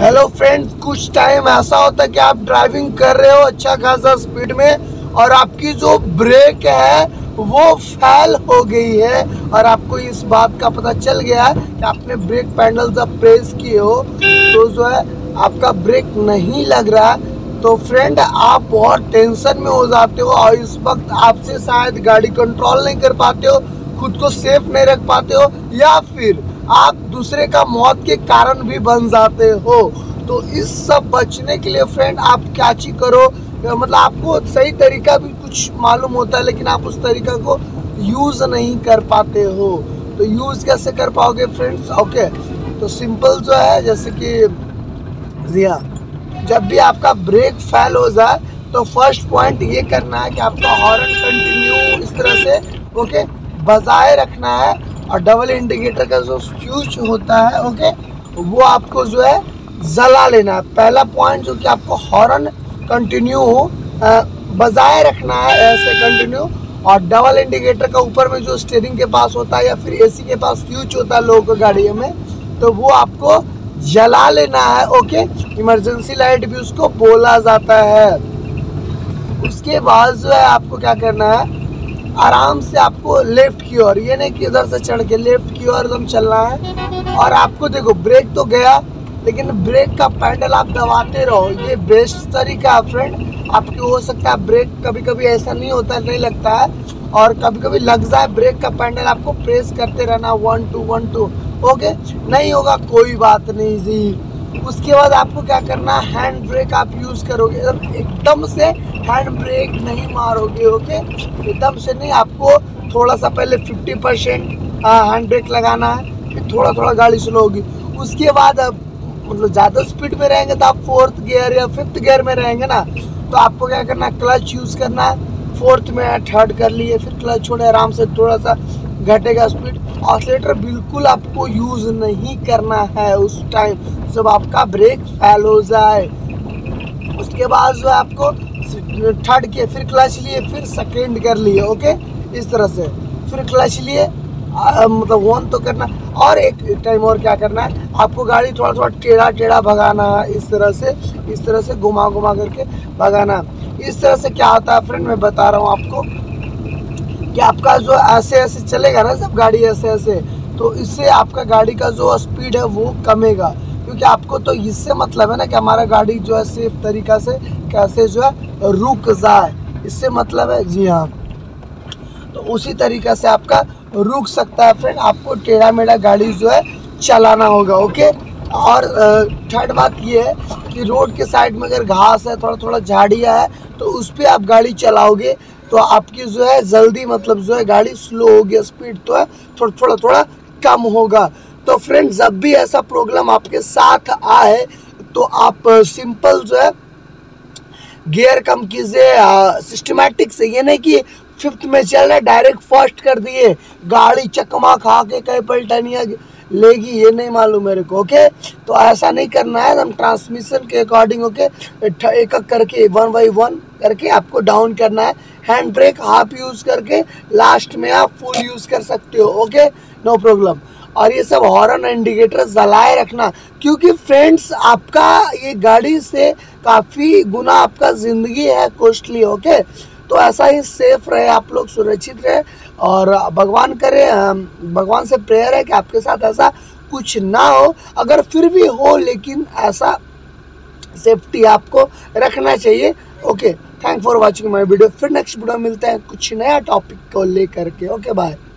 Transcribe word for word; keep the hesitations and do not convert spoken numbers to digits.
Hello friends, कुछ time ऐसा होता है कि आप ड्राइविंग कर रहे हो अच्छा खासा स्पीड में और आपकी जो ब्रेक है वो फेल हो गई है और आपको इस बात का पता चल गया है कि आपने ब्रेक पैडल जब प्रेस किए हो तो जो है आपका ब्रेक नहीं लग रहा है। तो फ्रेंड, आप बहुत टेंशन में हो जाते हो और इस वक्त आपसे शायद गाड़ी कंट्रोल नहीं कर पाते हो, खुद को सेफ नहीं रख पाते हो या फिर आप दूसरे का मौत के कारण भी बन जाते हो। तो इस सब बचने के लिए फ्रेंड आप क्या चीज करो, मतलब आपको सही तरीका भी कुछ मालूम होता है लेकिन आप उस तरीका को यूज नहीं कर पाते हो। तो यूज कैसे कर पाओगे फ्रेंड्स? ओके, तो सिंपल जो है, जैसे कि जी हाँ, जब भी आपका ब्रेक फेल हो जाए तो फर्स्ट पॉइंट ये करना है कि आपका हॉर्न कंटिन्यू इस तरह से ओके बजाए रखना है और डबल इंडिकेटर का जो फ्यूज होता है ओके वो आपको जो है जला लेना है। पहला पॉइंट जो कि आपको हॉर्न कंटिन्यू बजाए रखना है ऐसे कंटिन्यू, और डबल इंडिकेटर का ऊपर में जो स्टीयरिंग के पास होता है या फिर एसी के पास फ्यूज होता है लोगों की गाड़ियों में, तो वो आपको जला लेना है ओके। इमरजेंसी लाइट भी उसको बोला जाता है। उसके बाद जो है आपको क्या करना है, आराम से आपको लेफ्ट की ओर, ये नहीं कि इधर से चढ़ के लेफ्ट की ओर एकदम चलना है। और आपको देखो ब्रेक तो गया लेकिन ब्रेक का पैडल आप दबाते रहो, ये बेस्ट तरीका है फ्रेंड। आपकी हो सकता है ब्रेक कभी कभी ऐसा नहीं होता नहीं लगता है और कभी कभी लग जाए ब्रेक का पैडल, आपको प्रेस करते रहना one two one two okay, नहीं होगा कोई बात नहीं जी। उसके बाद आपको क्या करना है, हैंड ब्रेक आप यूज़ करोगे, एकदम से हैंड ब्रेक नहीं मारोगे ओके, एकदम से नहीं, आपको थोड़ा सा पहले फिफ्टी परसेंट हैंड ब्रेक लगाना है, फिर थोड़ा थोड़ा गाड़ी स्लो होगी। उसके बाद मतलब ज़्यादा स्पीड में रहेंगे तो आप फोर्थ गियर या फिफ्थ गियर में रहेंगे ना, तो आपको क्या करना है, क्लच यूज़ करना है। फोर्थ में थर्ड कर लिए, फिर क्लच छोड़े, आराम से थोड़ा सा घटेगा स्पीड। ऑसिलेटर बिल्कुल आपको यूज़ नहीं करना है उस टाइम जब आपका ब्रेक फेल हो जाए। उसके बाद जो आपको थर्ड किए, फिर क्लच लिए, फिर सेकेंड कर लिए ओके, इस तरह से फिर क्लच लिए, मतलब वन तो करना। और एक टाइम और क्या करना है, आपको गाड़ी थोड़ा थोड़ा टेढ़ा टेढ़ा भगाना है, इस तरह से इस तरह से घुमा घुमा करके भगाना। इस तरह से क्या होता है फ्रेंड, मैं बता रहा हूँ आपको कि आपका जो ऐसे ऐसे चलेगा ना जब गाड़ी ऐसे ऐसे, तो इससे आपका गाड़ी का जो स्पीड है वो कमेगा, क्योंकि आपको तो इससे मतलब है ना कि हमारा गाड़ी जो है सेफ तरीका से कैसे जो है रुक जाए, इससे मतलब है जी हाँ। तो उसी तरीका से आपका रुक सकता है फ्रेंड, आपको टेढ़ा मेढ़ा गाड़ी जो है चलाना होगा ओके। और थर्ड बात ये है कि रोड के साइड में अगर घास है, थोड़ा थोड़ा झाड़ियाँ है, तो उस पर आप गाड़ी चलाओगे तो आपकी जो है जल्दी मतलब जो है गाड़ी स्लो होगी, स्पीड तो है थोड़ा थोड़ा थोड़ा कम होगा। तो फ्रेंड्स, जब भी ऐसा प्रॉब्लम आपके साथ आए तो आप सिंपल जो है गियर कम कीजिए सिस्टमैटिक से, ये नहीं कि फिफ्थ में चल रहा है डायरेक्ट फर्स्ट कर दिए, गाड़ी चकमा खा के कई पलटनियाँ लेगी ये नहीं मालूम मेरे को ओके। तो ऐसा नहीं करना है, हम ट्रांसमिशन के अकॉर्डिंग ओके एक एक करके वन बाई वन करके आपको डाउन करना है। हैंड ब्रेक हाफ यूज़ करके लास्ट में आप फुल यूज़ कर सकते हो ओके, नो प्रॉब्लम। और ये सब हॉर्न इंडिकेटर जलाए रखना, क्योंकि फ्रेंड्स आपका ये गाड़ी से काफ़ी गुना आपका ज़िंदगी है कॉस्टली ओके। तो ऐसा ही सेफ रहे, आप लोग सुरक्षित रहे और भगवान करे, भगवान से प्रेयर है कि आपके साथ ऐसा कुछ ना हो। अगर फिर भी हो लेकिन ऐसा सेफ्टी आपको रखना चाहिए okay. Thank for watching my video. फिर नेक्स्ट वीडियो मिलते हैं कुछ नया टॉपिक को लेकर के ओके, बाय।